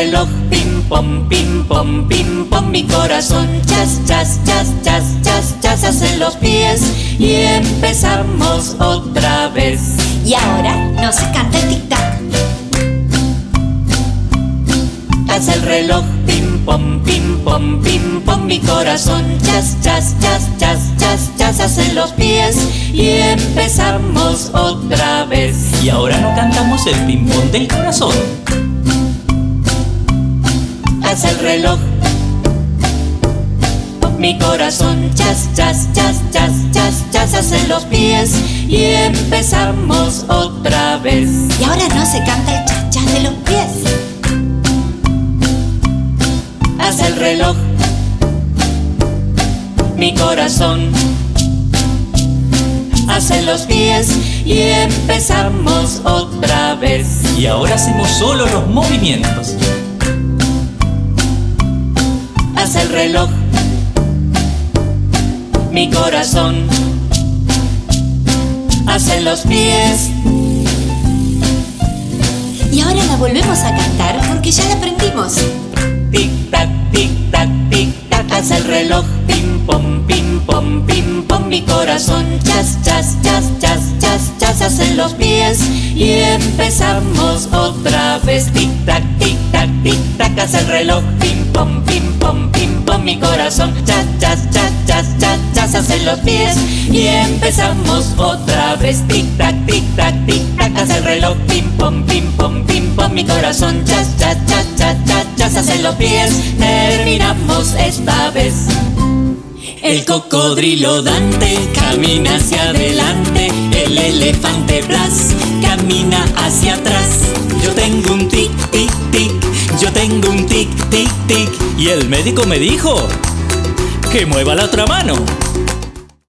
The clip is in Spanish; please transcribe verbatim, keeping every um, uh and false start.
reloj, pim pom, pim pom, pim pom. Mi corazón, chas, chas, chas, chas, chas, chas. Hacen los pies y empezamos otra vez. Y ahora no se canta el tic-tac. Hace el reloj, pim pom, pim pom, pim pom. Mi corazón, chas, chas, chas, chas, chas, chas. Hacen los pies y empezamos otra vez. Y ahora no cantamos el ping-pong del corazón. Hace el reloj, mi corazón, chas, chas, chas, chas, chas, chas. Hacen los pies y empezamos otra vez. Y ahora no se canta el chas-chas de los pies. Hace el reloj, mi corazón, hace los pies y empezamos otra vez. Y ahora hacemos solo los movimientos. Hace el reloj, mi corazón, hace los pies. Y ahora la volvemos a cantar porque ya la aprendimos. Tic tac, tic tac, tic tac. Hace el reloj, pim pom, pim pom, pim pom. Mi corazón, chas, chas, chas, chas, chas, chas. Hacen los pies y empezamos otra vez. Tic tac, tic tac, tic tac. Hace el reloj, pim pom, pim pom, pim pom. Mi corazón, chas, chas, chas, chas, chas, chas. Hacen los pies y empezamos otra vez. Tic tac, tic tac, tic tac. Hace el reloj, pim pom, pim pom, pim pom. Mi corazón, chas, chas, chas, chas, chas, chas. Hacen los pies, terminamos esta vez. El cocodrilo Dante camina hacia adelante. El elefante Blas camina hacia atrás. Yo tengo un tic, tic, tic. Yo tengo un tic, tic, tic. Y el médico me dijo que mueva la otra mano.